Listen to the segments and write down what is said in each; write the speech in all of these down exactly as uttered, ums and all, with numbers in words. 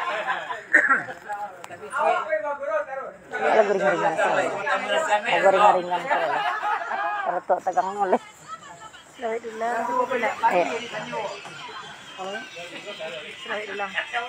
Kalau goring-goringan sih. Goring-goringan tuh. Kalau tuh tegang noleh. Slide dulu. Eh. Slide dulu.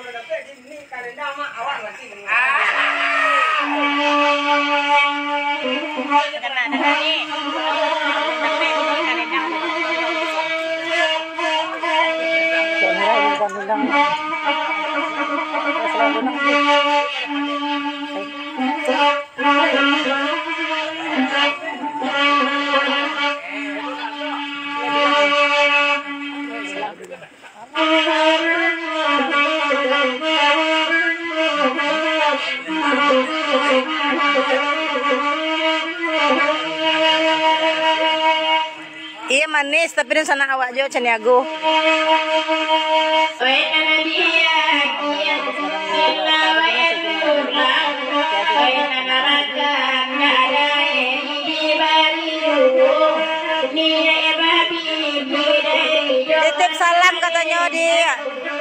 Iya manis tapi di sana awak jo ceniago. Titip salam katanya dia.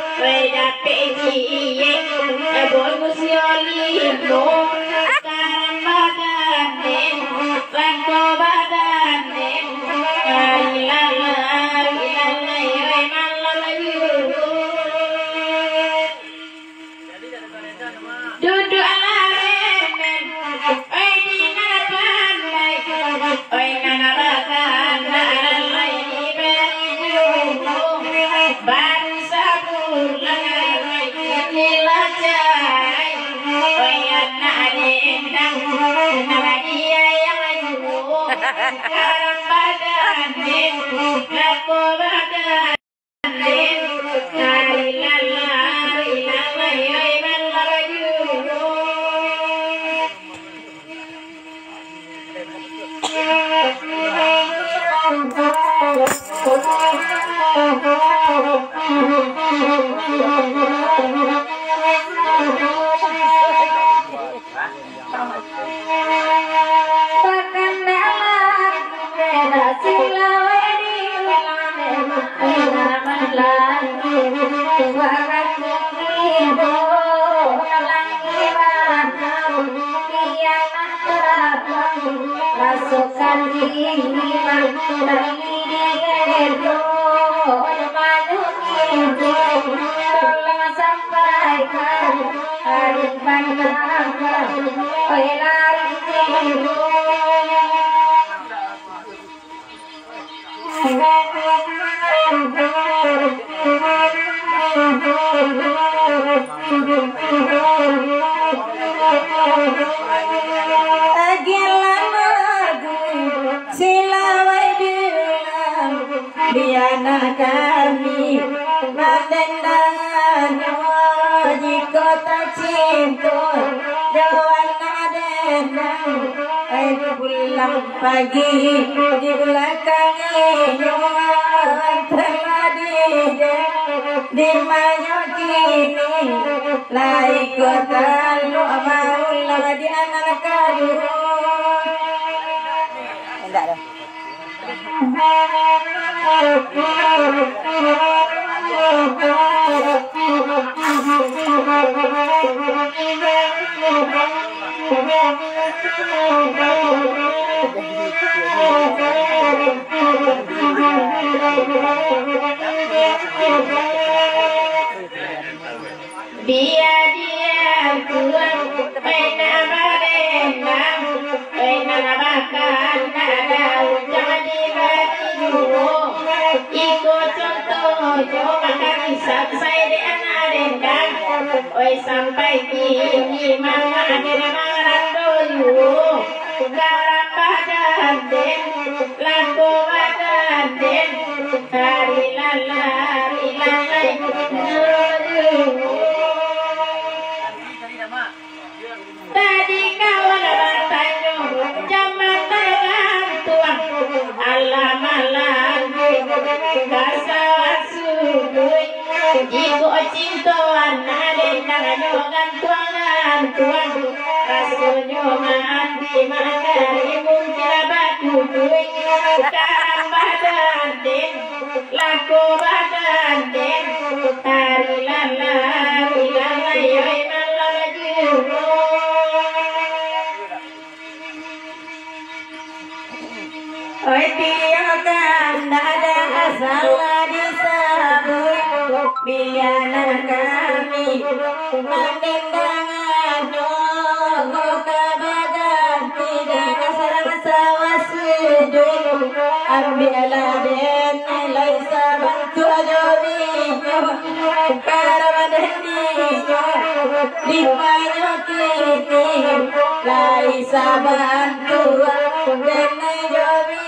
Duduk ala remen, oi dina pandai, oi nana rakan, nana lagi beribu, baru sabur langai dilacai, oi anak adendang, nama dia yang layu, sekarang badan den, laku badan den, lari lari lari oi melaju. Rasukan ini mengkudai itu, maju itu, tolong sampaikan hari panjang, oi lari itu. Diana kami matendan jika tak cinta jawana dendang ay pulang pagi di belakangnya telah di di mayo kini lai kota lu mau lah di anak kadu enggak dah. Dia dia tuang pena barendang pena makan ada jadi baju ikut contoh coba kami saksai di anak dendang oi sampai tinggi mama ada marah dulu garam badan den laku badan den hari lalari lalai tadi kawan bertanya zaman tangan tuang alam alam kasawat sudui ibu cintaan adendang nyogan tuangan tuang rasanya mandi makari mungkin batu duit sekarang badan den laku badan den hari lalari lalai pandendangan nyoko kabagan tidak sarang sawa sujud ambilah den nilai sabantu ajobi karamadeni dipanyo kini lai sabantu den ajobi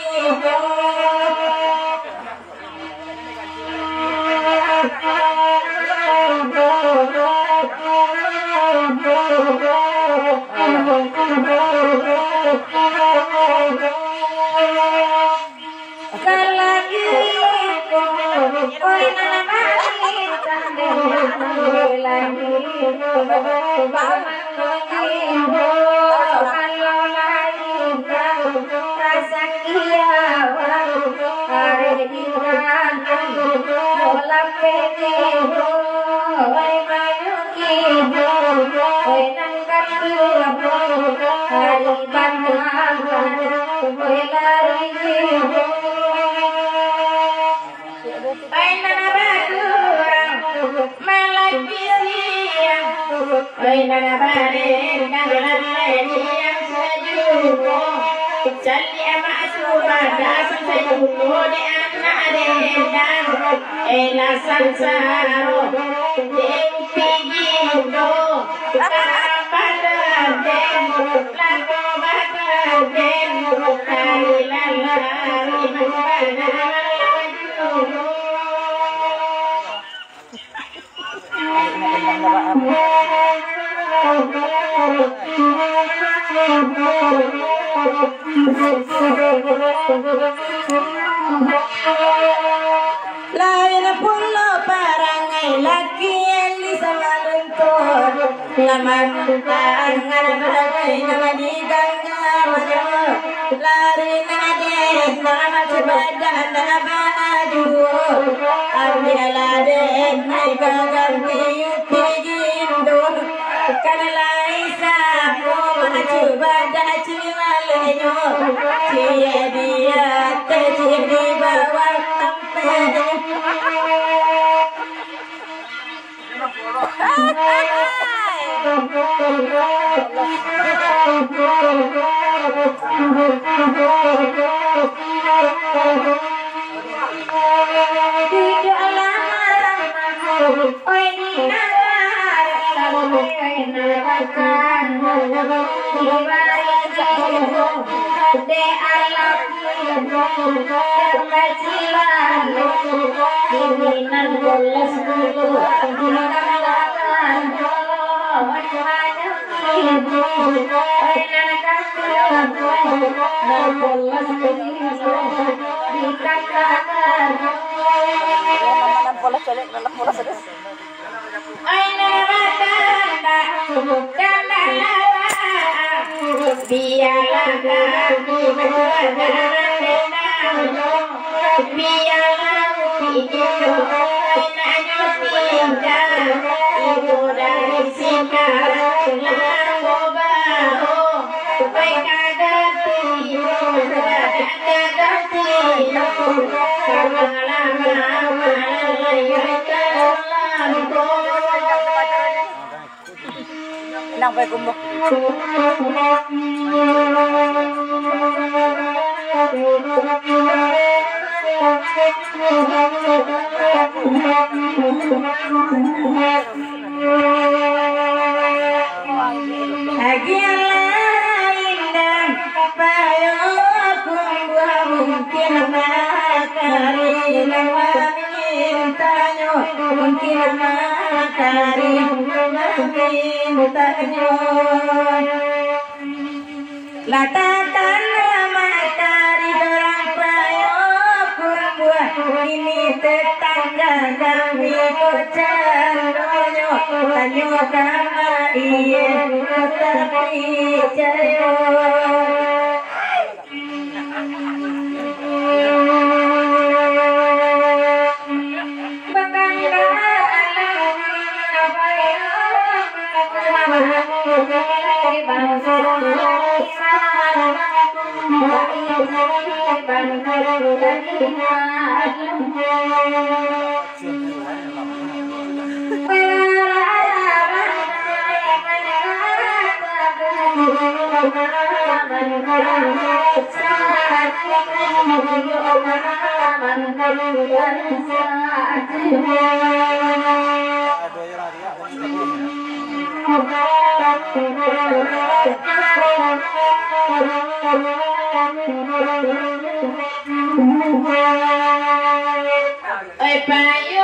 lain pulo parangai laki yang bisa maluntur laman tangan berbagai nama diganggar lari nadek nama sebadan nama baju ambilah dek naik gagal tiup gindo karena laisa mana coba dah cimalenyo dia dia tercip di bawah tempat de alam kemacilan diminan bolas dulu dinakan biarlah kami biarlah hidup nanya tinggal ibu dari sekarang bahu baik ganti ganti sama lama nang baik umbo agilah indah payoku mungkin makari mintanya mungkin makari mintanya latatan makari dorang payoku buah ini tetangga kami kocan donyo tanyo kama iye tetapi cayo Oi payo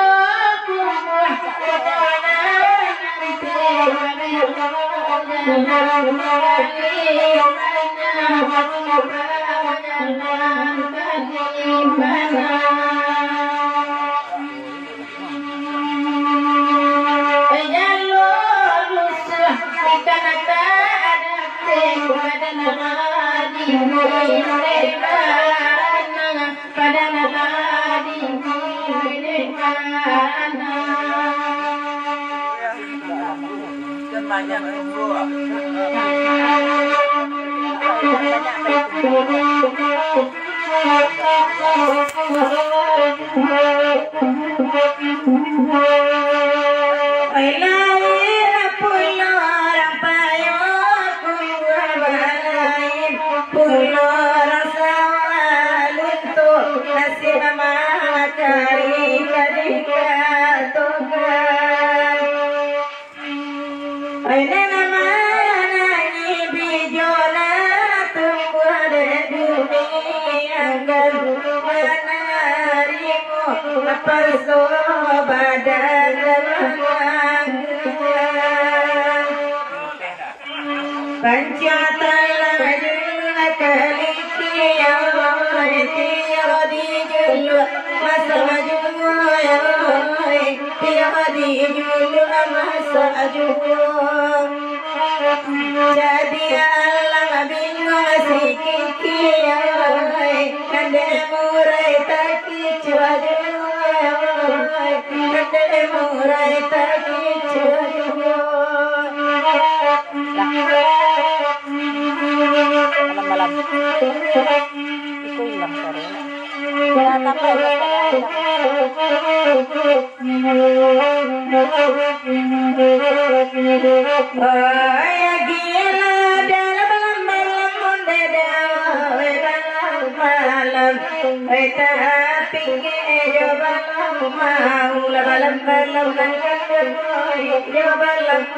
banyak ibu. Jadi Allah bingung si kiki kande murai taki cuaju kande murai taki cuaju malam-malam itu hilang sore ya tambah ya gila dalam malam munde dawe dalam malam kita pinggir coba mau la malam malam nangkat coba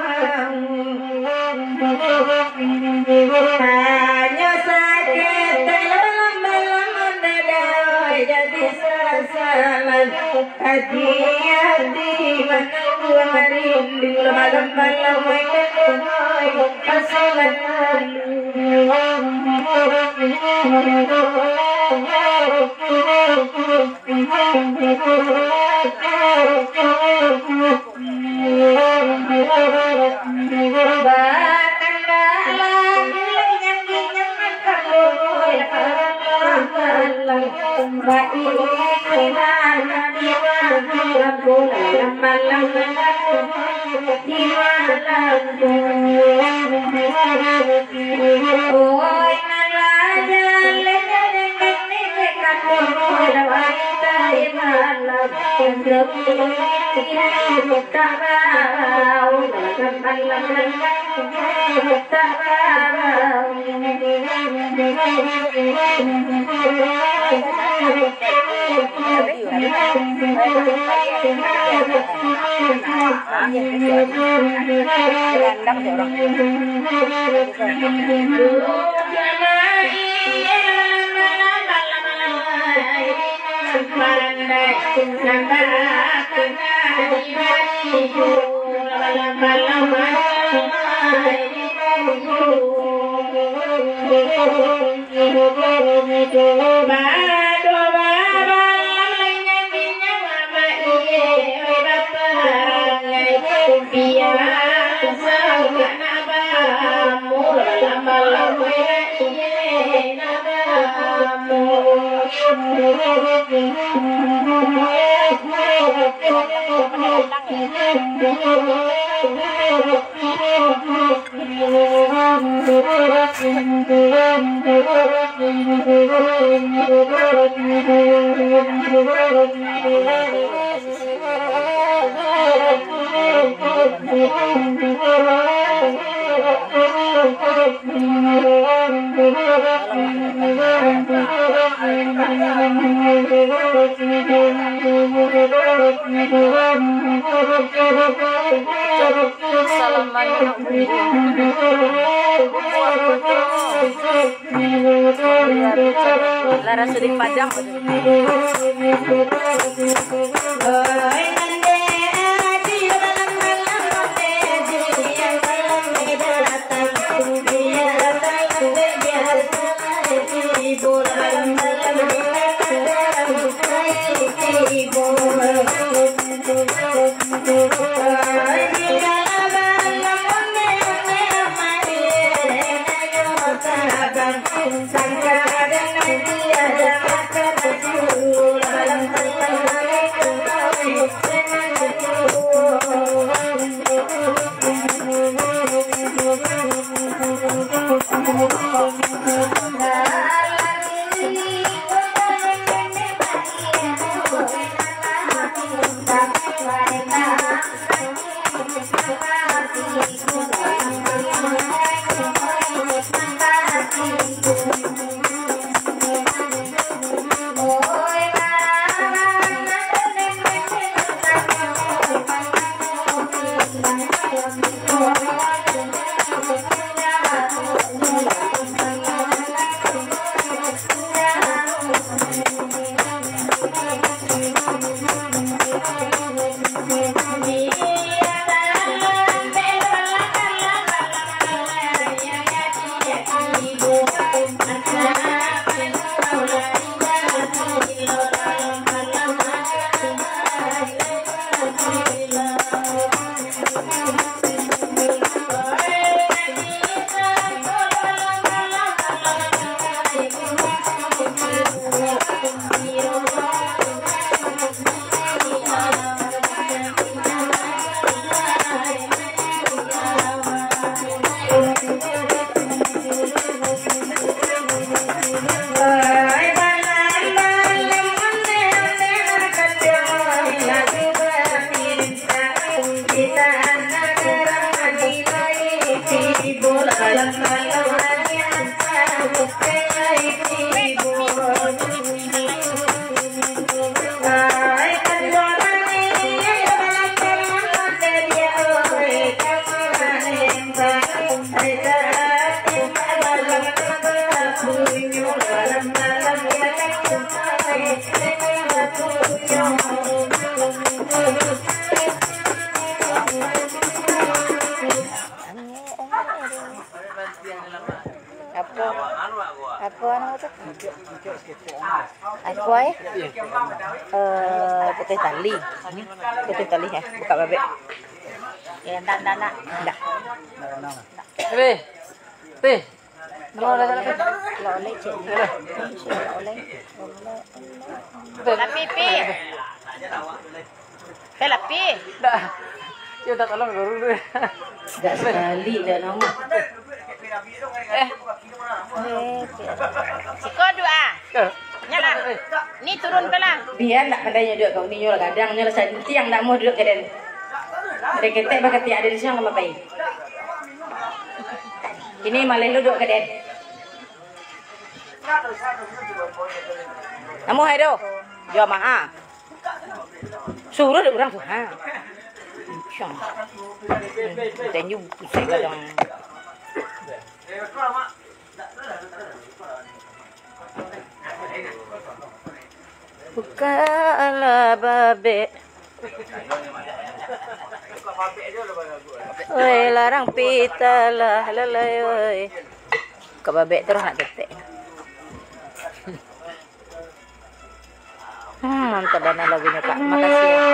mau hanya sakit dalam malam munde dawe jadi sasaran hati-hati menunggu merindu malam-malam pasangan Lara sedih pajang. Apa nama tu? Aku ay? Eh, putih tali. Putih tali ya, buka babek. Ya, ndak ndak nak. Ndak. Be. Be. Lo le le. Lo le cik. Lo le. Lapi pi. Pe lapi. Dah. Dia tak tolong dulu. Dah sekali dah nama. Eh. Siko dua. Nyala. Ni turun pelang. Biar nak kadanya duduk kau ni nyola kadang nyola tiang tak mau duduk keden. Mereka ketek bakal tiada di sana lama baik. Ini malah duduk keden. Kamu hai do. Jo maa. Suruh dek orang tu ha. Syam. Tenju pusing kadang. Bukalah babe. Oi larang pita lah lalai oi. Ke babe terus nak tetek. Hmm, mantap dana lagunya Kak. Makasih ya.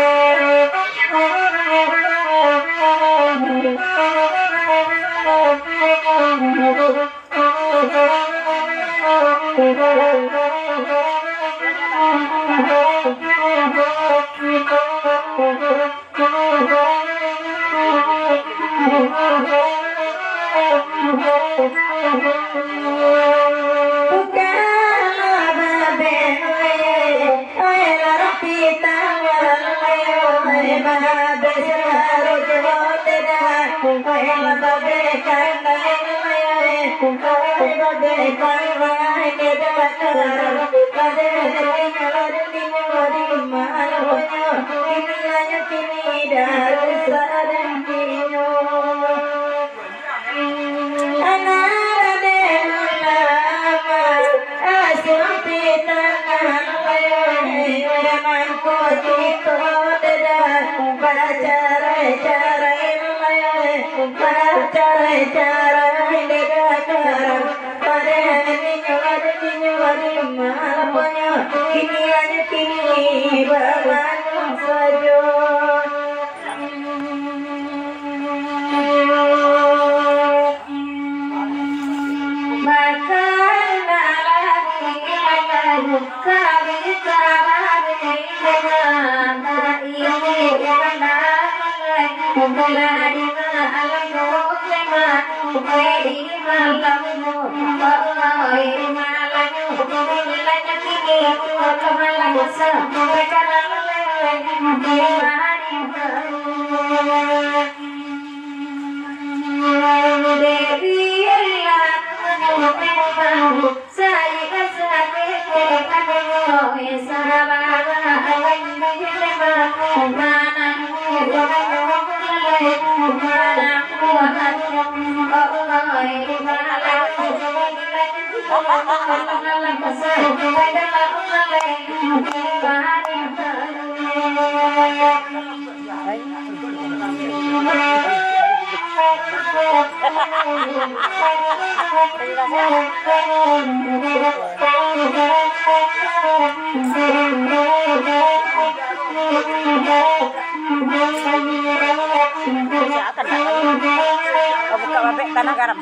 Buka babek tanah garam.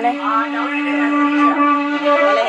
boleh. Boleh.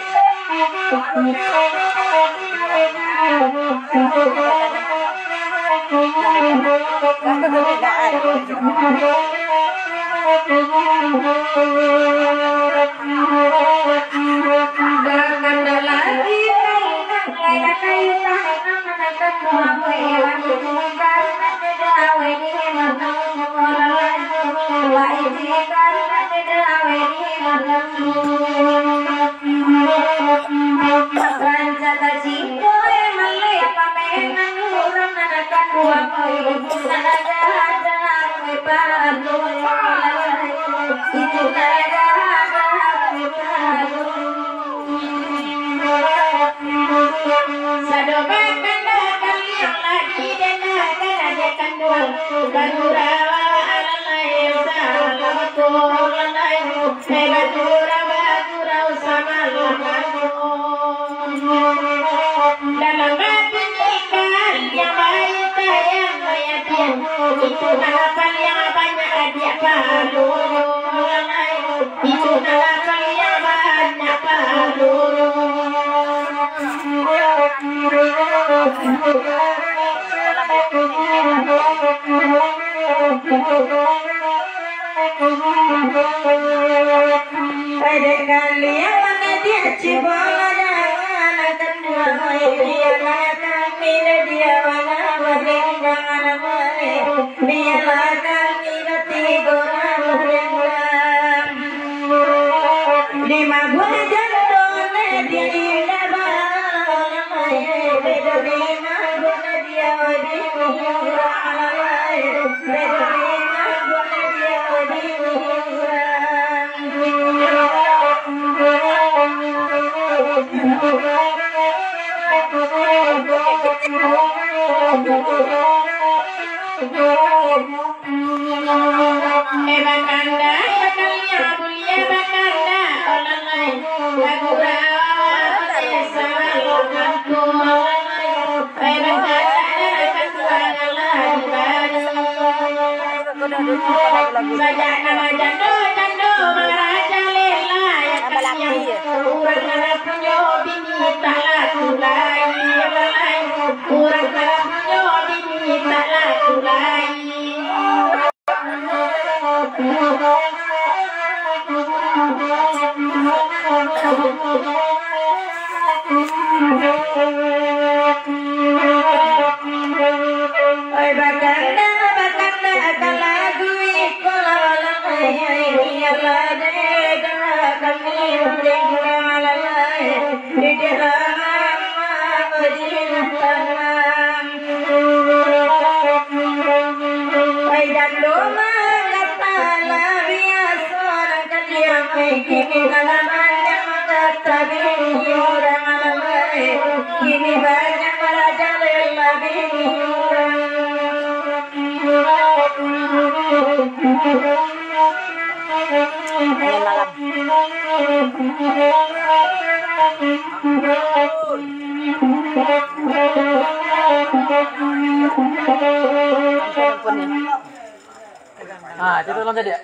Ah, itu tolong jadi ya.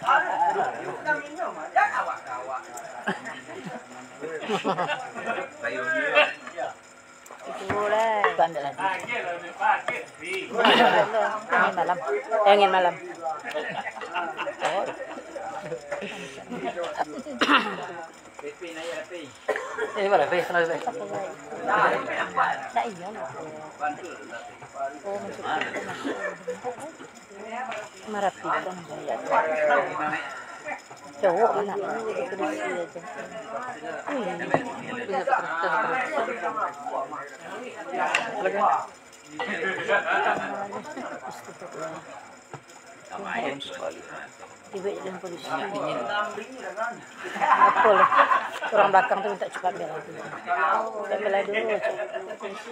Boleh. Bandel lagi. Angin malam. Angin malam. Ini mana? Pe, sana pe. Tak iya lah. Oh, masuk. Merapikan saya. Cowok anak ini terus aja. Lagi. Tiba dengan polisi. Apa lah? Orang belakang tu minta cepat bela. Tak bela dulu. Polisi.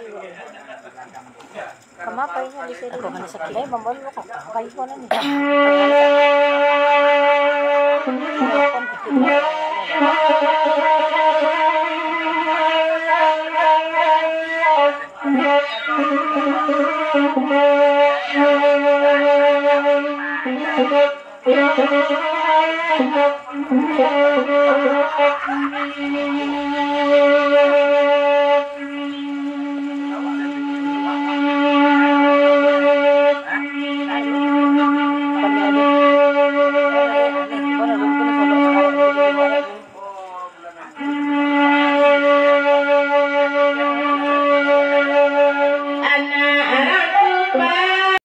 Kamu apa ini di sini? Aku mana sakit? Eh, membawa lu kok. Kayu mana ni? Thank you. Thank you.